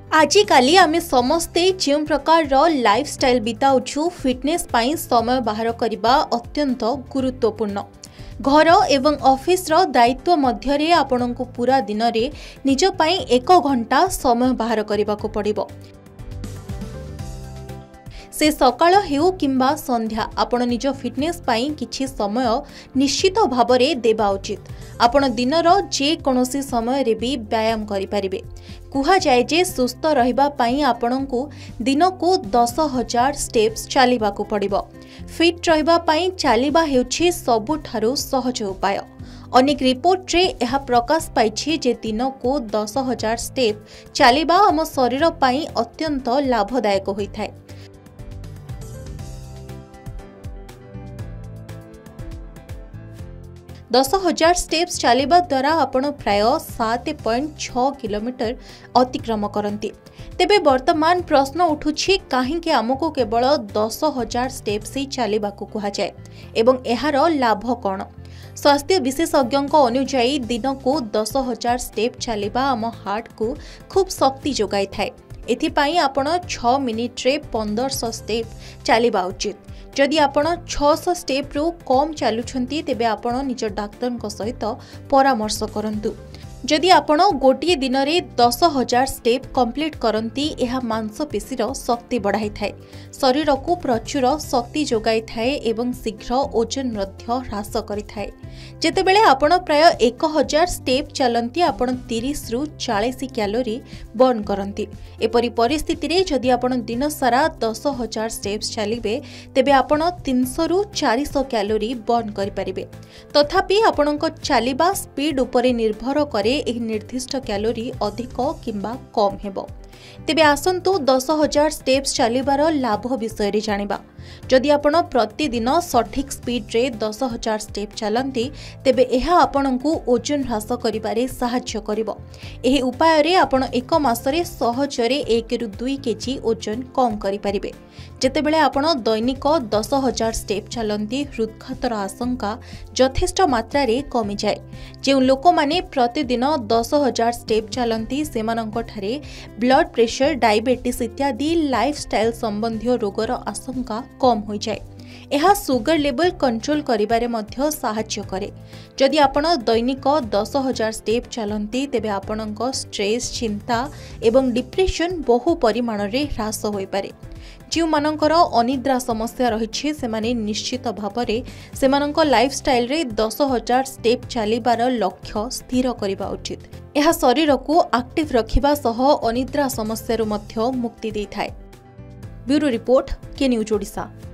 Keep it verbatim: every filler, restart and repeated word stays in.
आजिकाली आमे समस्ते जो प्रकार लाइफस्टाइल बिताउछु फिटनेस पाई समय बाहर करने अत्यंत गुरुत्वपूर्ण। घर एवं ऑफिस रो दायित्व मध्यरे आपनकु पूरा दिन रे निज पाई एक घंटा समय बाहर करने को पड़िबो। से सकाळ हेउ किंबा संध्या आपण निज फिटनेस पाई किछि समय निश्चित भावरे देबा उचित। आपण दिनर जे कोनोसी समय रे भी व्यायाम करि परिबे। कुहा जाय जे सुस्थ रहिबा पाई आपणकु दिनकु दस हजार स्टेप्स चलिबा को पड़िबो। फिट रहिबा पाई चलिबा हेउछि सबुठारु सहज उपाय। अनेक रिपोर्ट रे यह प्रकाश पाइछि जे दिनकु दस हजार स्टेप चलिबा आम शरीर पाई अत्यंत लाभदायक होइथाय। दस हजार स्टेप्स चलिबा द्वारा आपण प्राय सात पॉइंट छह किलोमीटर अतिक्रम करती। तेबे वर्तमान प्रश्न उठुछि काहेकि आमको केवल दस हजार स्टेप्स ही चलिबा को कहा जाए एवं एहार लाभ कौन। स्वास्थ्य विशेषज्ञों अनुसार दिन को दस हजार स्टेप चलिबा आम हार्ट को खूब शक्ति जोगाई थाए। एथिपाई आपण छह मिनिट रे पंद्रह सौ स्टेप चलिबा उचित। जदि आपण छह सौ स्टेप रु कम चलुछंती तेबे आपण निज डाक्टर सहित परामर्श करंतु। जदि आपण गोटे दिन रे दस हजार स्टेप कंप्लीट करंती एहा मांसपेशीर शक्ति बढ़ाई थाए, शरीर को प्रचुर शक्ति जोगाई थाए एवं शीघ्र ओजन मध्य ह्रास करि थाए। जेतेबेले आपण प्राय एक हजार स्टेप चलंती आपण तीस रु चालीस कैलोरी बर्न करंती। एपरि परिस्थिति रे जदि आपण दिन सारा दस हजार स्टेप्स चलिबे तेबे आपण तीन सौ रु चार सौ कैलोरी बर्न करि परिबे। तथापि आपणक चलिबा स्पीड उपरे निर्भर करे एही निर्दिष्ट कैलोरी अधिक किंबा कम हेबो। तेबे आसंतु दस हजार स्टेप्स चलिबार लाभ विषय रे जानिबा। जदि आपण प्रतिदिन सठिक स्पीड रे दस हजार स्टेप चलंती तेबे एहा आपणकु ओजन ह्रास करिबारे सहाय्य करिवो। एही उपाय रे आपण एक मासरे सहजरे एक रु दुई केजी ओजन कम करि परिबे। जेतेबेले आपण दैनिक दस हजार स्टेप चलंती हृदघातर आशंका यथेष्ट मात्रा रे कमी जाए। जे लोक माने प्रतिदिन दस हजार स्टेप चलंती सेमानंक ठारे ब्लड प्रेशर, डायबिटीज इत्यादि लाइफस्टाइल संबंधी रोगर आशंका कम हो जाए। यह सुगर लेवल कंट्रोल करिबारे मध्य सहाय्य करे। जदि आपण दैनिक दस हजार स्टेप चलंती तेबे आपणक स्ट्रेस, चिंता एवं डिप्रेशन बहु परिमाण रे ह्रास होई पारे। जो मानकर अनिद्रा समस्या रही सेमाने निश्चित भावरे सेमानक लाइफस्टाइल रे दस हजार स्टेप चलिबार लक्ष्य स्थिर करिबा उचित। यह शरीर को एक्टिव रखिबा सह अनिद्रा समस्या रु मध्य मुक्ति देइथाय। Bureau report, K news Odisha.